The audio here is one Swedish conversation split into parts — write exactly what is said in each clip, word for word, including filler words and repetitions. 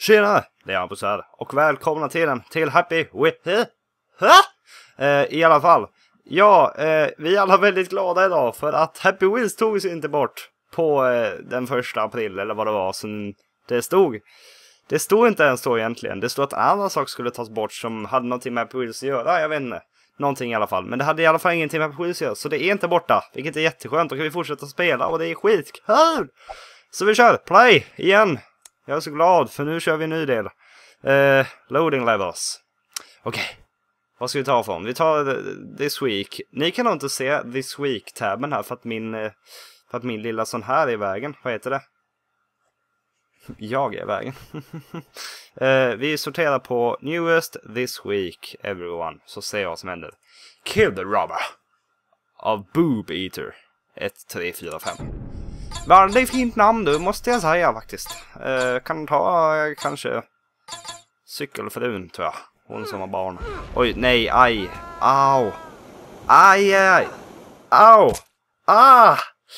Tjena, det är Hampus här och välkomna till en till Happy with eh, I alla fall, ja, eh, vi är alla väldigt glada idag för att Happy Wheels tog sig inte bort på eh, den första april eller vad det var som det stod. Det stod inte ens så egentligen. Det stod att andra saker skulle tas bort som hade någonting med Happy Wheels att göra, jag vet inte. Någonting i alla fall, men det hade i alla fall ingenting med Happy Wheels att göra, så det är inte borta, vilket är jätteskönt. Då kan vi fortsätta spela och det är skitkul. Så vi kör, play igen. Jag är så glad för nu kör vi en ny del. Uh, loading levels. Okej. Okay. Vad ska vi ta från? Vi tar this week. Ni kan nog inte se this week-tabben här för att min för att min lilla sån här är i vägen. Vad heter det? Jag är i vägen. uh, vi sorterar på newest this week everyone. Så ser jag vad som händer. Kill the robber. Av Boob Eater. ett, tre, fyra, fem. Väldigt fint namn du, måste jag säga faktiskt. Eh, kan ta eh, kanske cykelfrun tror jag. Hon som har barn. Oj, nej, aj. Au. Aj, aj, aj. Au. Ah.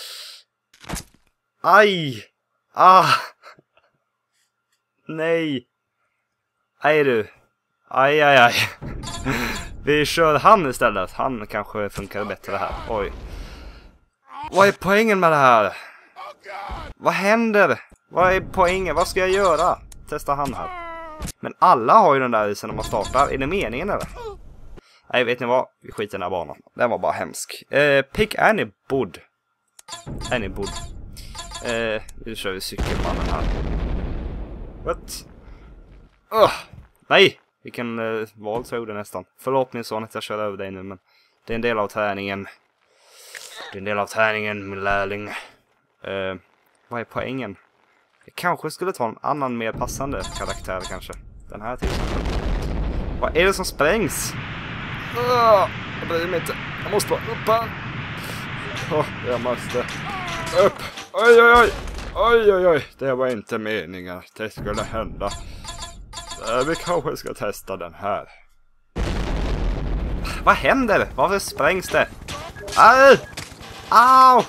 Aj. Ah. Nej. Aj du. Aj, aj, aj. Vi kör han istället. Han kanske funkar bättre här. Oj. Vad är poängen med det här? Vad händer? Vad är poängen? Vad ska jag göra? Testa han här. Men alla har ju den där isen när man startar. Är det meningen eller? Nej, vet ni vad? Vi skiter i den här banan. Den var bara hemsk. Eh, pick any board. Any board. Eh, nu kör vi cykelmannen här. What? Uh, nej! Vilken eh, val tog det nästan. Förlåt min son att jag kör över dig nu, men det är en del av träningen. Det är en del av träningen, min lärling. Uh, vad är poängen? Jag kanske skulle ta en annan mer passande karaktär kanske. Den här till exempel. Vad är det som sprängs? Uh, jag bryr mig inte. Jag måste vara upp här. Oh, jag måste upp. Oj, oj, oj. Oj, oj, oj. Det var inte meningen att det skulle hända. Uh, vi kanske ska testa den här. Vad händer? Varför sprängs det? Aj! Au!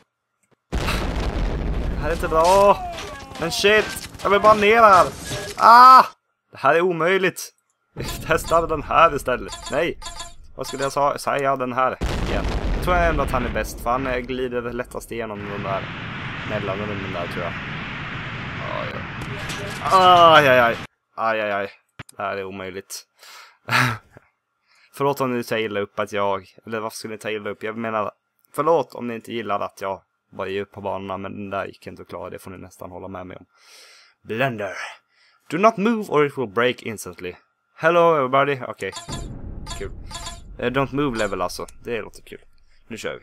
Det här är inte bra. Men shit, jag vill bara ner här. Ah! Det här är omöjligt. Vi testar den här istället. Nej. Vad skulle jag säga? Den här igen. Jag tror ändå att han är bäst. För han glider lättast igenom den där mellanrummen där tror jag. Aj, aj, aj. Aj, aj, aj. Det här är omöjligt. Förlåt om ni tar illa upp att jag... Eller varför skulle ni ta illa upp? Jag menar... Förlåt om ni inte gillar att jag bara ger upp på banorna, men den där gick inte att klara. Det får ni nästan hålla med mig om. Blender. Do not move or it will break instantly. Hello everybody. Okej. Okay. Kul. Uh, don't move level alltså. Det låter kul. Nu kör vi.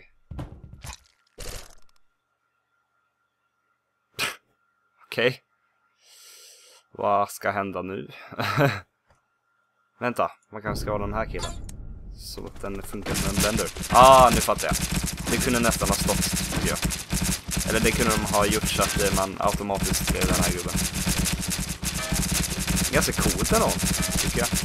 Okej. Okay. Vad ska hända nu? Vänta. Man kanske ska ha den här killen. Så att den funkar som en blender. Ah, nu fattar jag. Det kunde nästan ha stått, tycker jag. Eller det kunde de ha gjort så att man automatiskt blev den här gubben. Ganska coolt ändå, tycker jag.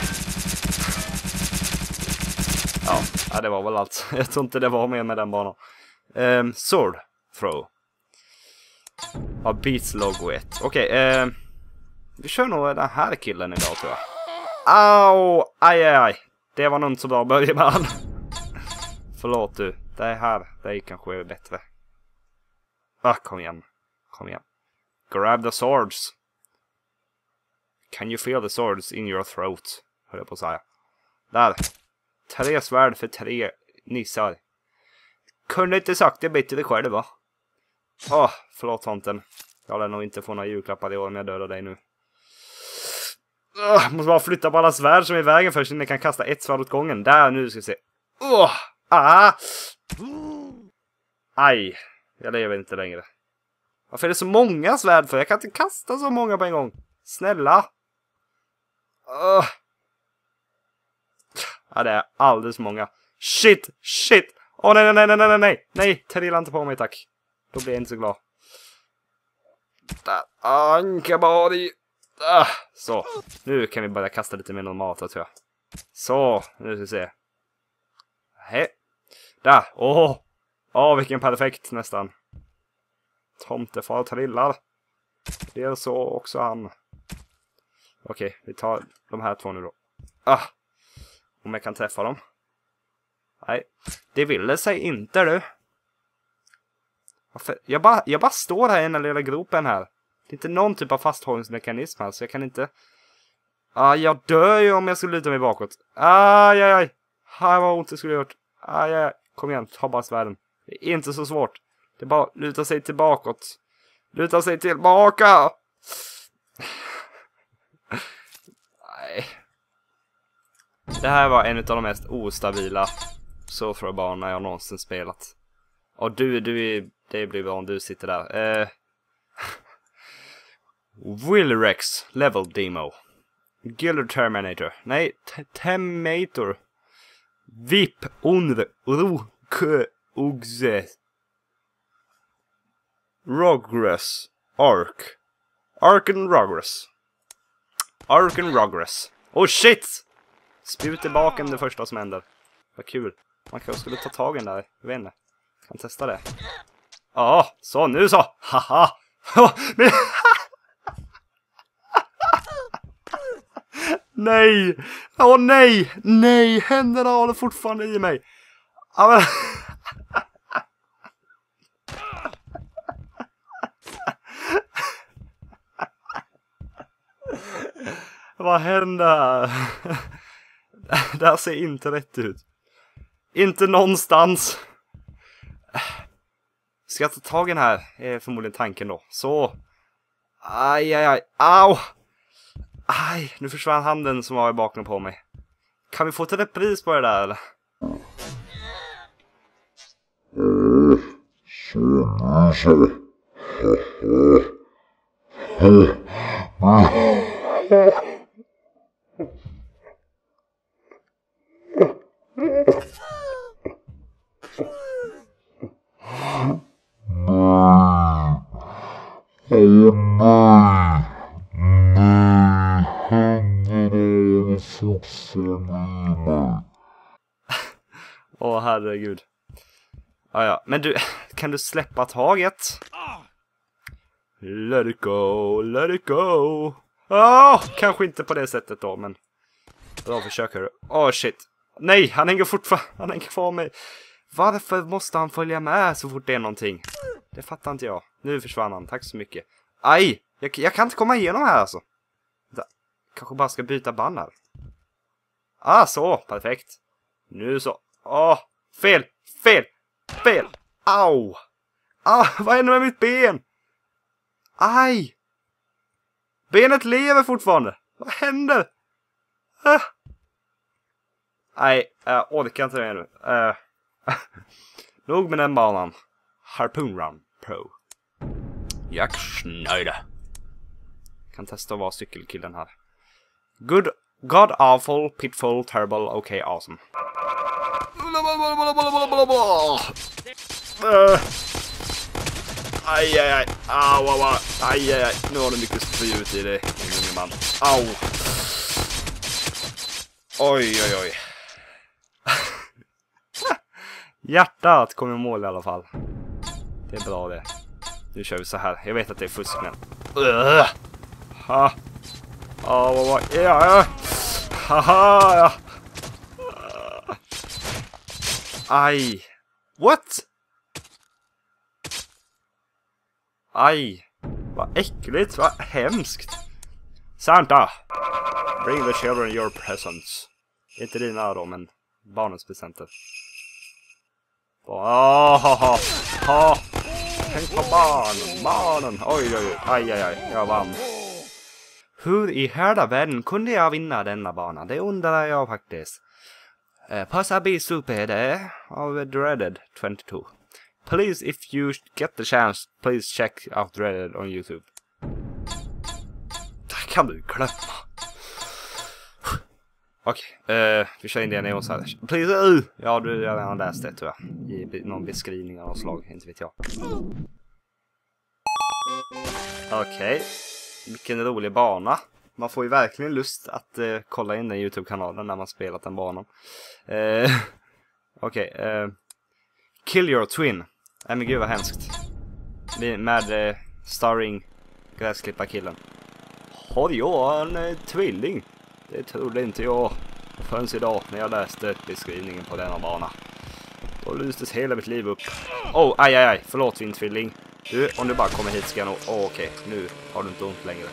Ja, ja, det var väl allt. Jag tror inte det var mer med den banan. Um, sword throw. Ja, beats logo ett. Okej, okay, um, vi kör nog den här killen idag, tror jag. Au! Aj, aj, aj. Det var nog inte så bra börja med han. Förlåt du. Det är här. Det är kanske bättre. Ah, kom igen. Kom igen. Grab the swords. Can you feel the swords in your throat? Hör jag på att säga. Där. Tre svärd för tre nissar. Kunde inte sagt det bättre själv, va? Åh, oh, förlåt tomten. Jag lär nog inte få några julklappar i år om jag dödar dig nu. Uh, måste bara flytta på alla svärd som är i vägen först innan jag kan kasta ett svärd åt gången. Där, nu ska vi se. Uh, ah. Aj. Jag lever inte längre. Varför är det så många svärd för? Jag kan inte kasta så många på en gång. Snälla. Uh. Ja, det är alldeles många. Shit, shit. Åh oh, nej, nej, nej, nej, nej, nej. Nej, trilla inte på mig, tack. Då blir jag inte så glad. Där. Ankabadi. Ah, så, nu kan vi börja kasta lite mer normalt, tror jag. Så, nu ska vi se. Hej. Där, åh. Åh, vilken perfekt nästan. Tomtefar trillar. Det är så också han. Okej, vi tar de här två nu då. Ah, om jag kan träffa dem. Nej, det ville sig inte du. Varför? Jag bara, jag bara står här i den lilla gropen här. Det är inte någon typ av fasthållningsmekanism här, så jag kan inte... Ah, jag dör ju om jag skulle luta mig bakåt. Aj, aj, aj. Här var ont det skulle jag gjort. Aj, aj, aj. Kom igen, ta bara svärden. Det är inte så svårt. Det är bara luta sig tillbakåt. Luta sig tillbaka! Nej. Det här var en av de mest ostabila Soulthrow-banorna jag någonsin spelat. Och du, du är... Det blir bra om du sitter där. Eh... Willrex level demo. Gilder Terminator. Nej, Terminator. Vip under ro kö ogse. Rogress. Ark. Arken Rogress. Arken Rogress. Oh shit! Spjut tillbaka det första som händer. Vad kul. Man kanske skulle ta tag i den där. Jag vet inte. Kan testa det. Ja, så nu så. Haha. Nej. Åh nej. Nej, händerna håller fortfarande i mig. Ja, men... Vad händer? Det här ser inte rätt ut. Inte någonstans. Ska jag ta tag i den här? Är förmodligen tanken då. Så. Aj, aj, aj. Au. Aj, nu försvann handen som var i bakom på mig. Kan vi få ett repris på det där eller? Åh oh, herregud. Ah, ja. Men du, kan du släppa taget? Let it go, let it go. Oh, kanske inte på det sättet då, men bra försök hörru. Åh oh, shit. Nej, han hänger fortfarande, han hänger kvar mig. Varför måste han följa med så fort det är någonting? Det fattar inte jag. Nu försvann han, tack så mycket. Aj, jag, jag kan inte komma igenom här alltså. Kanske bara ska byta band här. Ah, så, perfekt. Nu så. Åh, oh, fel, fel, fel. Au. Ah, vad händer med mitt ben? Aj. Benet lever fortfarande. Vad händer? Ah. Nej, jag orkar inte det nu. Uh. Nog med den banan. Harpoon Run Pro. Jag snöjde. Kan testa att vara cykelkillen här. Good, God awful, pitful, terrible, okay, awesome. Uh. Aj, aj, aj. Au, au, au. Aj, aj, aj. Nu har du mycket spjut i det, min man. Au. Oj, oj, oj. Hjärtat kom i mål i alla fall. Det är bra det. Nu kör vi så här. Jag vet att det är fusk men... Uh. Ha. Ja, vad var... Ja, ja. Haha, ja. Uh. Aj. What? Aj. Vad äckligt, vad hemskt. Santa. Bring the children your presents. Inte dina då, men barnens presenter. Åh, ha, ha, ha. Tänk på barnen, barnen. Oj, oj, oj. Aj, aj, aj. Jag vann. Hur i hela världen kunde jag vinna denna bana? Det undrar jag faktiskt. Uh, Passa be super there of Dreaded tjugotvå. Please, if you get the chance, please check out Dreaded on YouTube. Det kan du glömma. Okej, okay, uh, vi kör in det ner och så här. Please, uh. Ja, du har redan läst det tror jag. I någon beskrivning av något slag, inte vet jag. Okej, okay. Vilken rolig bana. Man får ju verkligen lust att uh, kolla in den YouTube-kanalen när man spelat den banan. Uh, Okej, okay, uh, Kill Your Twin. Nej men gud vad hemskt. Med uh, starring gräsklipparkillen. har jag en eh, tvilling? Det trodde inte jag förrän idag när jag läste beskrivningen på denna bana. Då lystes hela mitt liv upp. Oh, aj, aj, aj. Förlåt, din tvilling. Du, om du bara kommer hit ska jag nog... Åh, oh, okej. Okay. Nu har du inte ont längre.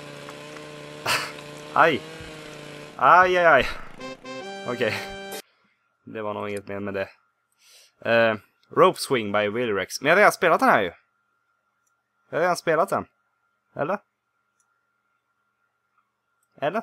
Aj. Aj, aj, aj. Okej. Okay. Det var nog inget mer med det. Uh, Rope Swing by Willy Rex. Men jag har redan spelat den här ju. Jag har redan spelat den. Eller? Eller?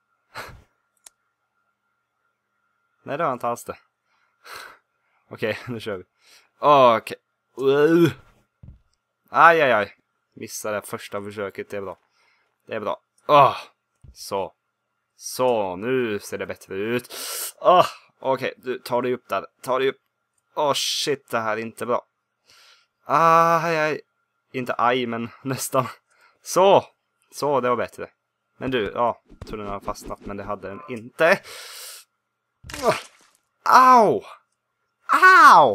Nej, det var inte alls det. Okej, okay, nu kör vi. Okej. Okay. Uh. Aj, aj, aj. Missade första försöket, det är bra. Det är bra. Oh. Så. Så, nu ser det bättre ut. Oh. Okej, okay, du tar dig upp där. Ta dig upp. Åh, oh, shit, det här är inte bra. Aj, aj. Inte aj, men nästan. Så. Så, det var bättre. Men du, ja. Jag tror den har fastnat, men det hade den inte. Oh. Au! Au!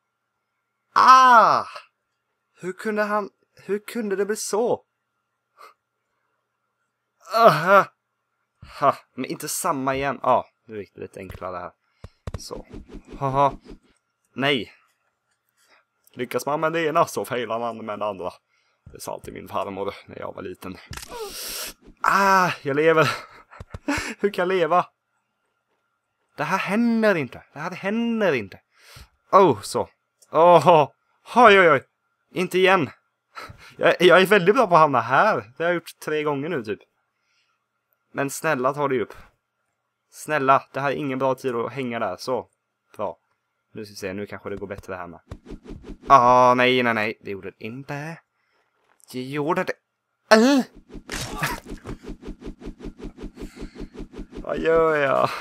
Ah! Hur kunde han... Hur kunde det bli så? Uh, ha, men inte samma igen. Ja, ah, nu gick det lite enklare här. Så. Haha. Nej. Lyckas man med det ena så failar man med det andra. Det sa alltid min farmor när jag var liten. Ah, jag lever. Hur kan jag leva? Det här händer inte. Det här händer inte. Oh, så. Åh, oh, oj, oj, oj. Inte igen. Jag, jag är väldigt bra på att hamna här. Det har jag gjort tre gånger nu, typ. Men snälla, ta det upp. Snälla, det här är ingen bra tid att hänga där. Så, bra. Nu ska vi se, nu kanske det går bättre här med. Ah, nej, nej, nej. Det gjorde det inte. Det gjorde det. Uh. Vad gör jag?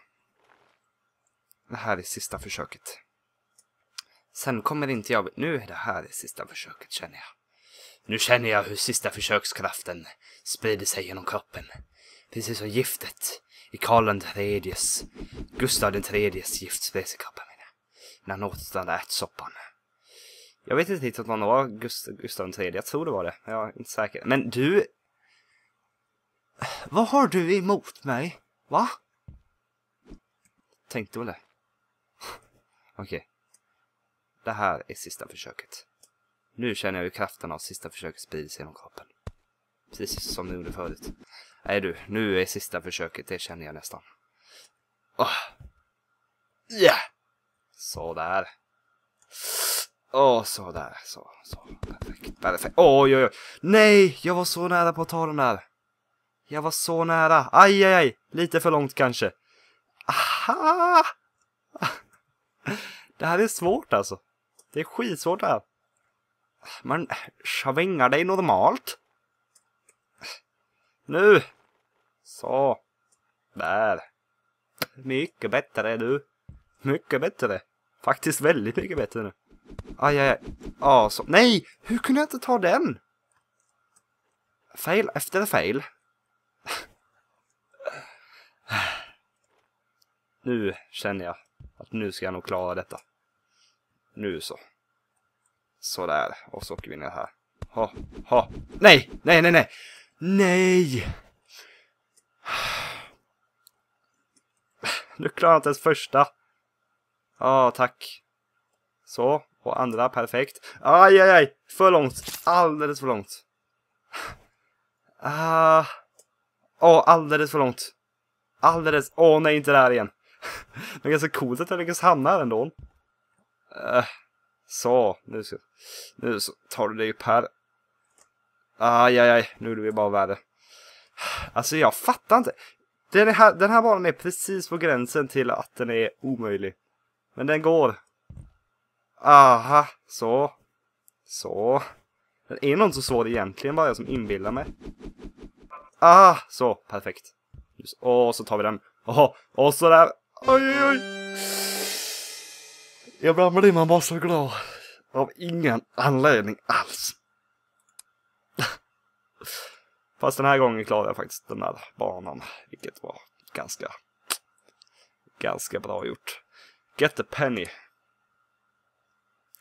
Det här är sista försöket. Sen kommer inte jag... Nu är det här det sista försöket, känner jag. Nu känner jag hur sista försökskraften sprider sig genom kroppen. Precis som giftet i Karl den tredjes, Gustav den tredjes gift sprider sig i kroppen. När han åt den där ärtsoppan. Jag vet inte riktigt om det var Gustav, Gustav den tredje. Jag tror det var det. Jag är inte säker. Men du... Vad har du emot mig? Va? Tänkte väl det. Okej. Okay. Det här är sista försöket. Nu känner jag hur kraften av sista försöket sprider sig genom kroppen. Precis som du gjorde förut. Nej du, nu är sista försöket. Det känner jag nästan. Åh. Yeah. Så där. Åh, oh, så där. Så, så. Perfekt, perfekt. Oj, oj, oj. Nej, jag var så nära på att ta den där. Jag var så nära. Aj, aj, aj. Lite för långt kanske. Aha! Det här är svårt alltså. Det är skitsvårt här. Man svingar dig normalt. Nu. Så. Där. Mycket bättre du. Mycket bättre. Faktiskt väldigt mycket bättre nu. Aj, aj, aj. Ah, så. Nej! Hur kunde jag inte ta den? Fail efter fail. Nu känner jag att nu ska jag nog klara detta. Nu så. Så där. Och så åker vi ner här. Ha, ha. Nej! Nej, nej, nej! Nej! Nu klarar jag inte ens första. Ja, ah, tack. Så. Och andra, perfekt. Aj, aj, aj. För långt. Alldeles för långt. Ah. Åh, oh, alldeles för långt. Alldeles. Åh, oh, nej, inte där igen. Det är ganska coolt att jag lyckas hamna här ändå. Uh, så, nu, ska, nu så tar du dig upp här. Aj, aj, aj. Nu är det bara värre. Alltså, jag fattar inte. Den här, den här banan är precis på gränsen till att den är omöjlig. Men den går. Aha, så. Så. Den är nog inte så svår egentligen, bara jag som inbillar mig. Ah, så, perfekt. Och så tar vi den. Oh, och så där. Oj, oj, oj. Ibland blir man bara så glad. Av ingen anledning alls. Fast den här gången klarade jag faktiskt den här banan. Vilket var ganska, ganska bra gjort. Get the penny.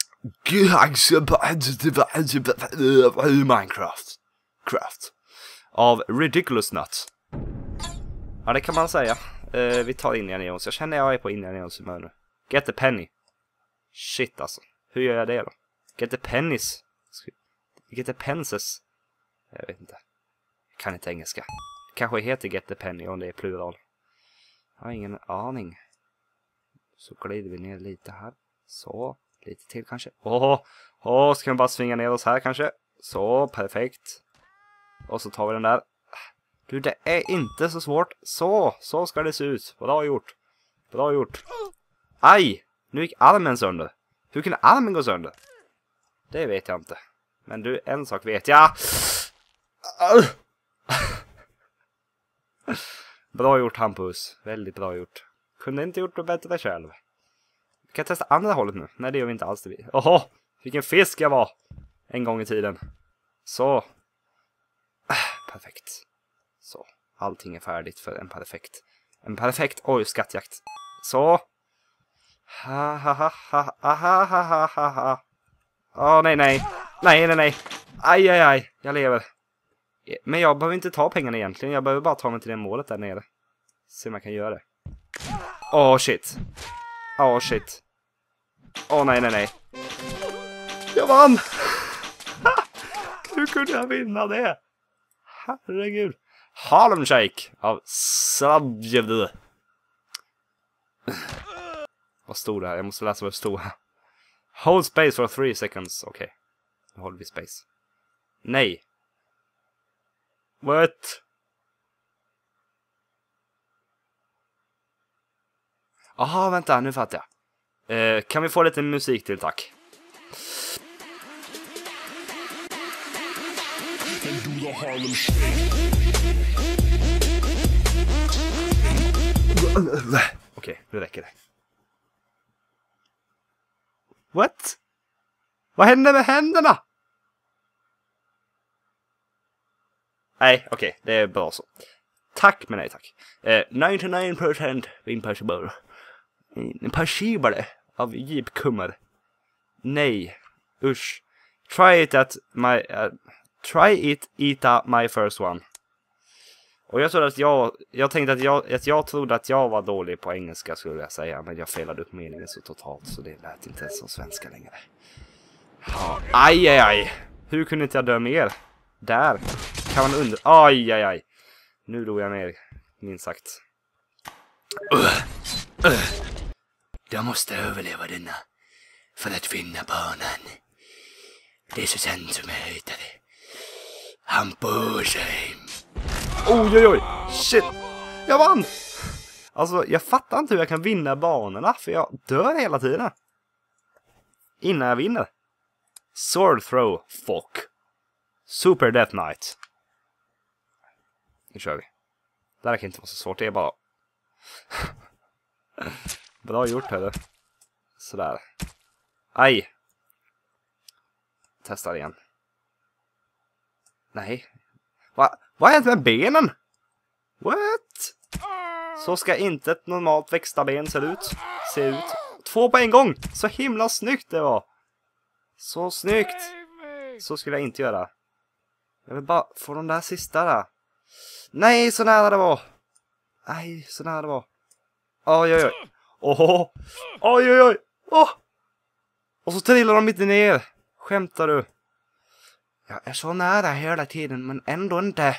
Minecraft. Craft. av Ridiculous Nuts. Ja, det kan man säga. Uh, vi tar Indiana Jones. Jag känner jag är på Indiana Jones humör nu. Get the penny. Shit alltså. Hur gör jag det då? Get the pennies. Get the penses. Jag vet inte. Jag kan inte engelska. Kanske heter get the penny om det är plural. Jag har ingen aning. Så glider vi ner lite här. Så. Lite till kanske. Åh. Åh, ska vi bara svinga ner oss här kanske. Så, perfekt. Och så tar vi den där. Du, det är inte så svårt. Så, så ska det se ut. Bra gjort. Bra gjort. Aj! Nu gick armen sönder. Hur kunde armen gå sönder? Det vet jag inte. Men du, en sak vet jag. Bra gjort, Hampus. Väldigt bra gjort. Kunde inte gjort det bättre själv. Vi kan testa andra hållet nu. Nej, det gör vi inte alls. Åh, vilken fisk jag var. En gång i tiden. Så. Perfekt. Så. Allting är färdigt för en perfekt. En perfekt, oj, skattjakt. Så. Ha ha ha ha ha ha ha ha ha. Åh, nej, nej. Nej, nej, nej. Aj, aj, aj. Jag lever. Men jag behöver inte ta pengarna egentligen. Jag behöver bara ta mig till det målet där nere. Se om jag kan göra det. Åh, shit. Åh, shit. Åh, nej, nej, nej. Jag vann! Hur kunde jag vinna det? Herregud. Harlem Shake av Sabjev. Vad stod det här? Jag måste läsa vad det stod här. Hold space for three seconds. Okej. Okay. Nu håller vi space. Nej. What? Aha, vänta. Nu fattar jag. Eh, kan vi få lite musik till, tack? Okej, okay, nu räcker det. What? Vad hände med händerna? Nej, okej, okay, det är bra så. Tack, men nej tack. Eh, nittionio procent impossible. Impossible av jeepkummer. Nej, usch. Try it at my... Uh, try it, eat my first one. Och jag trodde att jag... Jag tänkte att jag, att jag trodde att jag var dålig på engelska, skulle jag säga. Men jag felade upp meningen så totalt, så det lät inte ens som svenska längre. Ja, aj, aj, aj. Hur kunde inte jag dö mer? Där. Kan man undra... Aj, aj, aj. Nu dog jag ner, minst sagt. Uh, uh. Jag måste överleva denna för att vinna banan. Det är så sant som jag heter det. Hampus Heim. Oj, oj, oj. Shit. Jag vann. Alltså, jag fattar inte hur jag kan vinna banorna, för jag dör hela tiden. Innan jag vinner. Sword throw, fuck. Super Death Knight. Nu kör vi. Det här kan inte vara så svårt, det är bara... Bra gjort, hörru. Sådär. Aj. Testar igen. Nej. Va? Vad har hänt med benen? What? Så ska inte ett normalt växta ben se ut. Se ut. Två på en gång. Så himla snyggt det var. Så snyggt. Så skulle jag inte göra. Jag vill bara få de där sista där. Nej, så nära det var. Nej, så nära det var. Oj, oj, oj. Åh. Oj, oj, oj. Åh. Och så trillar de inte ner. Skämtar du? Jag är så nära hela tiden, men ändå inte.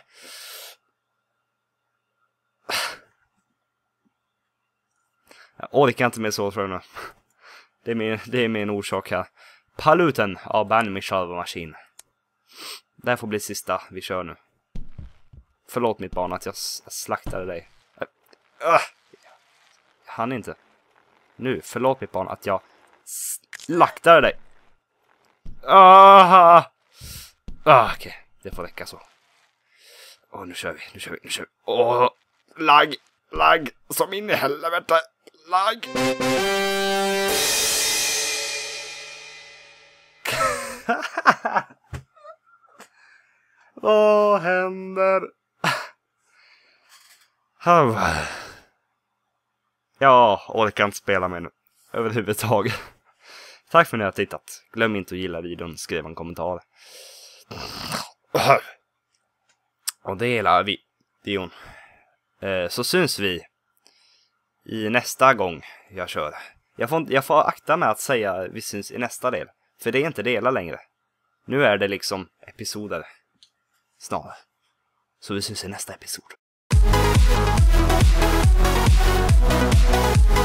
Jag orkar inte med så, tror jag. Det är min, det är min orsak här. Paluten av Band Michel Maskin. Det här får bli sista vi kör nu. Förlåt mitt barn att jag slaktade dig. Jag hann inte. Nu, förlåt mitt barn att jag slaktade dig. Ah, ah, okej, okay. Det får räcka så. Åh, nu kör vi, nu kör vi, nu kör vi. Åh, lag, lag, som in i helvete. Lag. Vad händer? Jag orkar inte spela med nu överhuvudtaget. Tack för att ni har tittat. Glöm inte att gilla videon, skriv en kommentar. Och det gillar vi, Dion. Eh, så syns vi i nästa gång jag kör. Jag får, jag får akta med att säga vi syns i nästa del. För det är inte delar längre. Nu är det liksom episoder. Snarare. Så vi syns i nästa episod.